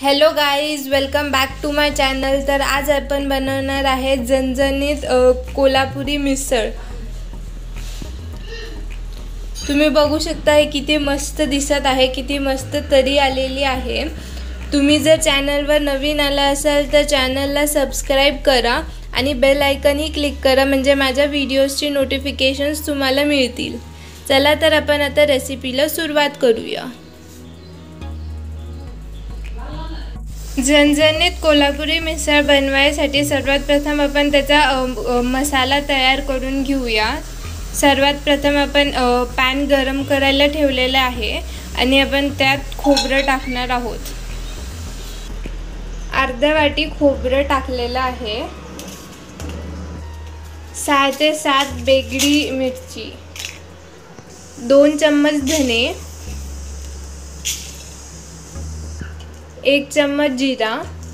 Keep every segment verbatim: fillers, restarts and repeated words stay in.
Hello guys, welcome back to my channel. तर आज आपण बनवणार आहे झणझणीत कोल्हापुरी मिसळ। तुम्ही बघू शकता हे किती मस्त दिसत आहे, किती मस्त तरी आलेली आहे। तुम्ही जर चॅनलवर नवीन आला असाल तर चॅनलला सबस्क्राइब करा आणि बेल आयकॉनही क्लिक करा, म्हणजे माझ्या व्हिडिओजची नोटिफिकेशन्स तुम्हाला मिळतील। चला तर आपण आता रेसिपीला सुरुवात करूया। झणझणीत कोल्हापुरी मिसळ बनवायसाठी सर्वात प्रथम आपण त्याचा मसाला तयार करून घेऊया। सर्वात प्रथम आपण पॅन गरम करायला ठेवलेला आहे आणि आपण त्यात खोबरं टाकणार आहोत। अर्धा वाटी खोबरं टाकलेलं आहे। सहा ते सात बेगडी मिरची, दोन चम्मच धने, एक चम्मच जीरा,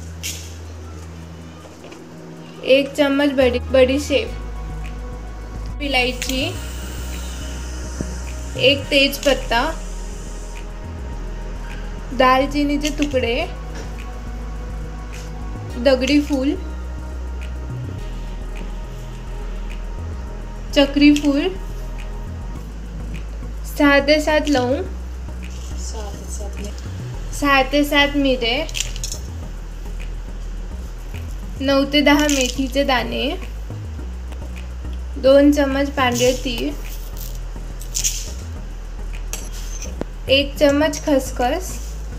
एक चम्मच बडी बडीशेप, इलायची, एक तेजपत्ता, दालचिनीचे तुकडे, दगडी फूल, चक्री फूल, सहा ते सात लवंग, सहा ते सात मिरे, नऊ ते दहा मेथीचे दाणे, दोन चम्मच पांढरे तीळ, एक चम्मच खसखस।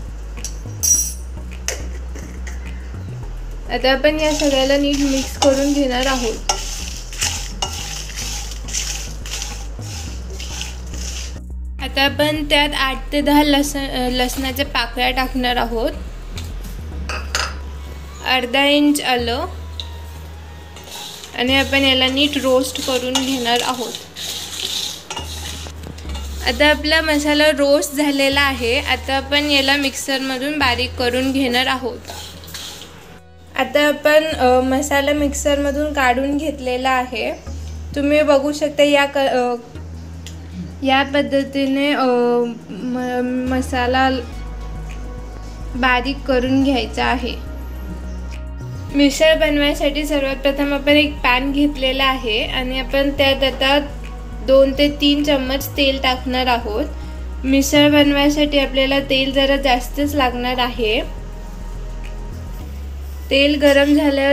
आता आपण या सगळ्याला नीट मिक्स करून घेणार आहोत। आता आपण त्यात आठ ते दहा लसण लसणाच्या पाकळ्या टाकणार आहोत, अर्धा इंच आलं, आणि आपण याला नीट रोस्ट करून घेणार आहोत। आता आपला मसाला रोस्ट झालेला आहे। आता आपण याला मिक्सरमधून बारीक करून घेणार आहोत। आता आपण मसाला मिक्सरमधून काढून घेतलेला आहे। तुम्ही बघू शकता या क या पद्धतीने मसाला बारीक करून घ्यायचा आहे। मिसळ बनवायसाठी सर्वात प्रथम आपण एक पॅन घेतलेला आहे आणि आपण त्यात आता दोन ते तीन चम्मच तेल टाकणार आहोत। मिसळ बनवायसाठी आपल्याला तेल जरा जास्तच लागणार आहे। तेल गरम झाल्यावर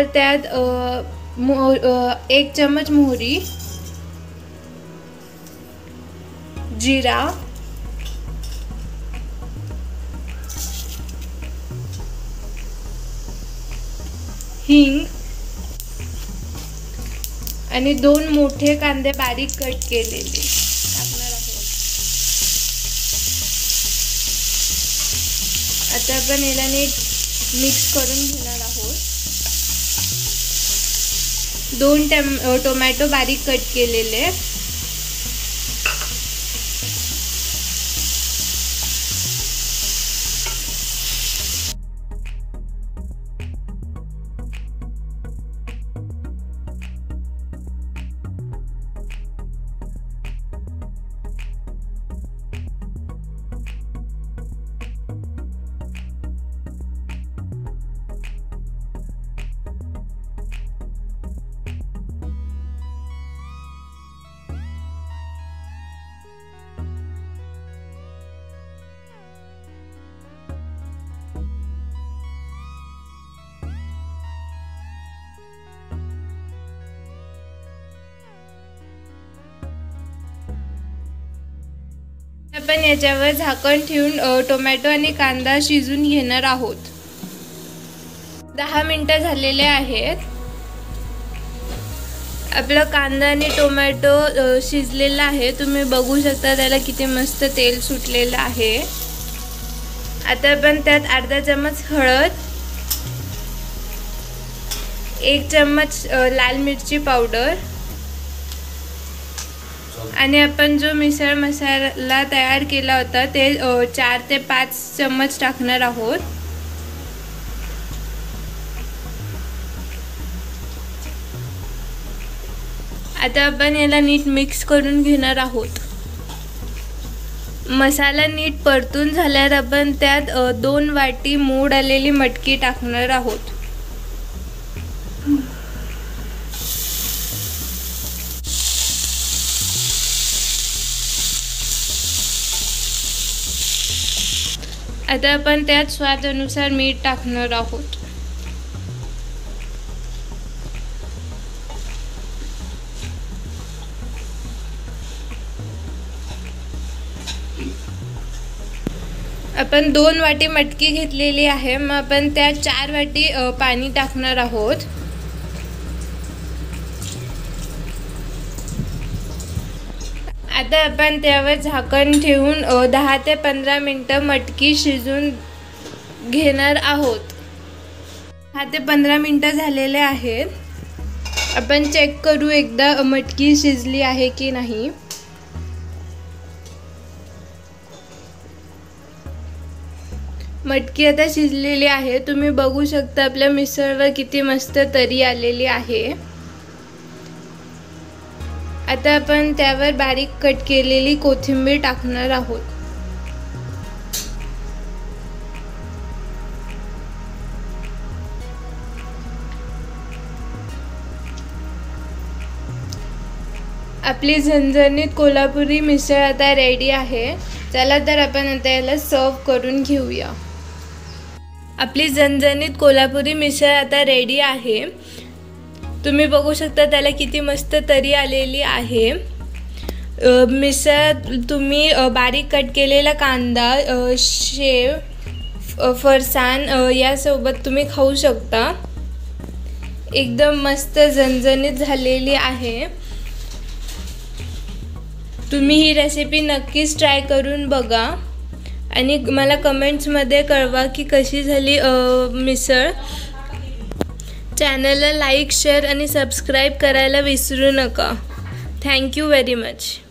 त्यात एक चम्मच मोहरी, जीरा, हिंग आणि दोन मोठे कांदे बारीक कट केलेले टाकणार आहोत। आता आपण याला नीट मिक्स करून घेणार आहोत। दोन टोमॅटो बारीक कट केलेले, आपण याच्यावर झाकण ठेवून टोमॅटो आणि कांदा शिजून घेणार आहोत। दहा मिनिटं झालेले आहेत। आपला कांदा आणि टोमॅटो शिजलेला आहे। तुम्ही बघू शकता त्याला किती मस्त तेल सुटलेलं आहे। आता आपण त्यात अर्धा चम्मच हळद, एक चम्मच लाल मिरची पावडर आणि आपण जो मिसळ मसाला तयार केला होता ते चार ते पाच चम्मच टाकणार आहोत। आता आपण याला नीट मिक्स करून घेणार आहोत। मसाला नीट परतून झाल्यावर आपण त्यात दोन वाटी मोड आलेली मटकी टाकणार आहोत. आता आपण त्यात स्वादानुसार मीठ टाकणार आहोत. आपण दोन वाटी मटकी घेतलेली आहे, मग आपण त्यात चार वाटी पाणी टाकणार आहोत. आता आपण त्यावर झाकण ठेवून दहा ते पंधरा मिनटं मटकी शिजून घेणार आहोत. दहा ते पंधरा मिनटं झालेले आहेत. आपण चेक करू एकदा मटकी शिजली आहे की नाही. मटकी आता शिजलेली आहे. तुम्ही बघू शकता आपल्या मिसळवर किती मस्त तरी आलेली आहे. आता आपण त्यावर बारीक कट केलेली कोथिंबीर टाकणार आहोत. आपली झणझणीत कोल्हापुरी मिसळ आता रेडी आहे. चला तर आपण आता याला सर्व करून घेऊया. आपली झणझणीत कोल्हापुरी मिसळ आता रेडी आहे. तुम्ही बघू शकता त्याला किती मस्त तरी आलेली आहे. मिसळ तुम्ही बारीक कट केलेला कांदा, शेव, फरसाण यासोबत तुम्ही खाऊ शकता. एकदम मस्त झणझणीत झालेली आहे. तुम्ही ही रेसिपी नक्कीच ट्राय करून बघा आणि मला कमेंट्समध्ये कळवा की कशी झाली मिसळ. चॅनलला लाईक, शेअर आणि सबस्क्राईब करायला विसरू नका. Thank you very much.